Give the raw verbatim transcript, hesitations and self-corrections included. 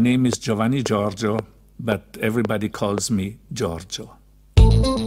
name is Giovanni Giorgio, but everybody calls me Giorgio.